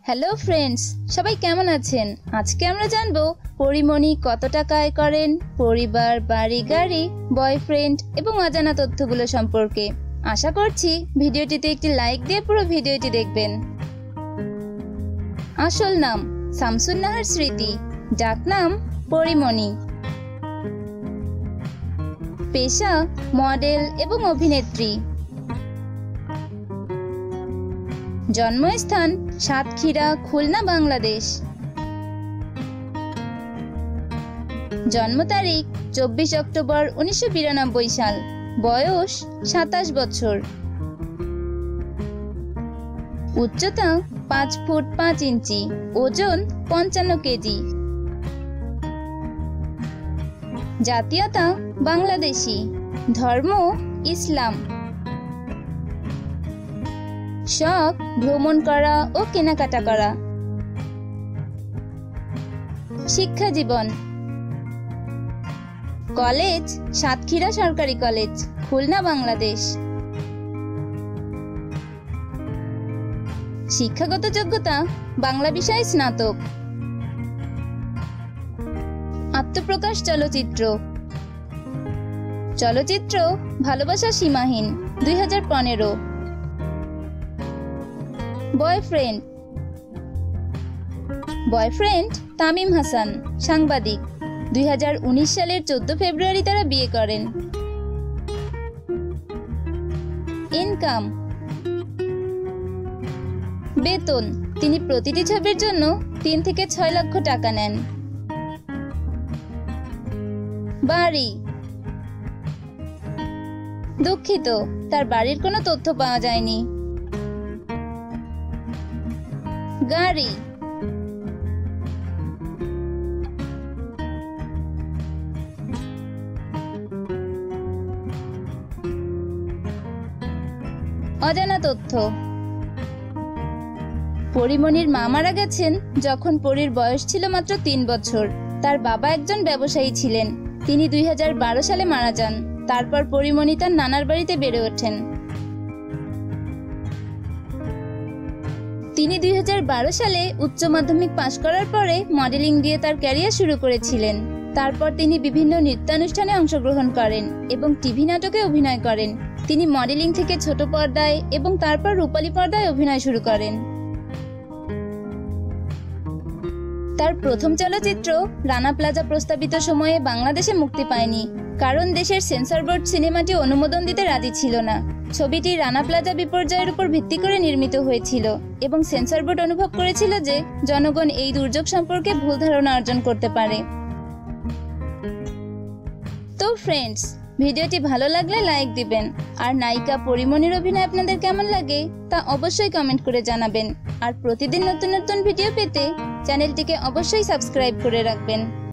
Hello friends, সবাই কেমন আছেন? আজকে আমরা জানবো পরিমণি কত টাকা আয় করেন, পরিবার, বাড়ি, গাড়ি, বয়ফ্রেন্ড এবং অজানা তথ্যগুলো সম্পর্কে। আশা করছি ভিডিওটিতে একটি লাইক দিয়ে পুরো ভিডিওটি দেখবেন। আসল নাম শামসুন নাহার স্মৃতি, ডাকনাম পরিমণি। পেশা মডেল এবং অভিনেত্রী। জন্মস্থান সাতক্ষীরা, খুলনা, বাংলাদেশ। জন্ম তারিখ 24 অক্টোবর 1992 সাল। বয়স 27 বছর। উচ্চতা 5 ফুট 5 ইঞ্চি। ওজন 55 কেজি। জাতীয়তা বাংলাদেশি। ধর্ম ইসলাম। শখ ভ্রমণ করা ও কেনাকাটা করা। শিক্ষা জীবন। কলেজ সাতক্ষীরা সরকারি কলেজ, খুলনা, বাংলাদেশ। শিক্ষাগত যোগ্যতা বাংলা বিষয়ে স্নাতক। আত্মপ্রকাশ চলচ্চিত্র। চলচ্চিত্র ভালোবাসা সীমাহীন, 2015। বয়ফ্রেন্ড তামিম হাসান, সাংবাদিক। 2019 সালের 14 ফেব্রুয়ারি তারা বিয়ে করেন। ইনকাম। বেতন তিনি প্রতিটি ছবির জন্য 3 থেকে 6 লক্ষ টাকা নেন। বাড়ি। দুঃখিত, তার বাড়ির কোনো তথ্য পাওয়া যায়নি। গাড়ি। অজানা তথ্য। পরিমণির মা মারা গেছেন যখন পরীর বয়স ছিল মাত্র 3 বছর। তার বাবা একজন ব্যবসায়ী ছিলেন। তিনি 2012 সালে মারা যান। তারপর পরিমণি তার নানার বাড়িতে বেড়ে ওঠেন। তিনি 2012 সালে উচ্চ মাধ্যমিক পাশ করার পরে মডেলিং দিয়ে তার ক্যারিয়ার শুরু করেছিলেন। তারপর তিনি বিভিন্ন নৃত্যানুষ্ঠানে অংশগ্রহণ করেন এবং টিভি নাটকে অভিনয় করেন। তিনি মডেলিং থেকে ছোট পর্দায় এবং তারপর রূপালী পর্দায় অভিনয় শুরু করেন। তার প্রথম চলচ্চিত্র রানা প্লাজা প্রস্তাবিত সময়ে বাংলাদেশে মুক্তি পায়নি, কারণ দেশের সেন্সর বোর্ড সিনেমাটি অনুমোদন দিতে রাজি ছিল না। ছবিটি রানা প্লাজা বিপর্যয়ের উপর ভিত্তি করে নির্মিত হয়েছিল এবং সেন্সর বোর্ড অনুভব করেছিল যে জনগণ এই দুর্যোগ সম্পর্কে ভুল ধারণা অর্জন করতে পারে। তো ফ্রেন্ডস, ভিডিওটি ভালো লাগলে লাইক দিবেন। আর নায়িকা পরিমণির অভিনয় আপনাদের কেমন লাগে তা অবশ্যই কমেন্ট করে জানাবেন। আর প্রতিদিন নতুন নতুন ভিডিও পেতে চ্যানেলটিকে অবশ্যই সাবস্ক্রাইব করে রাখবেন।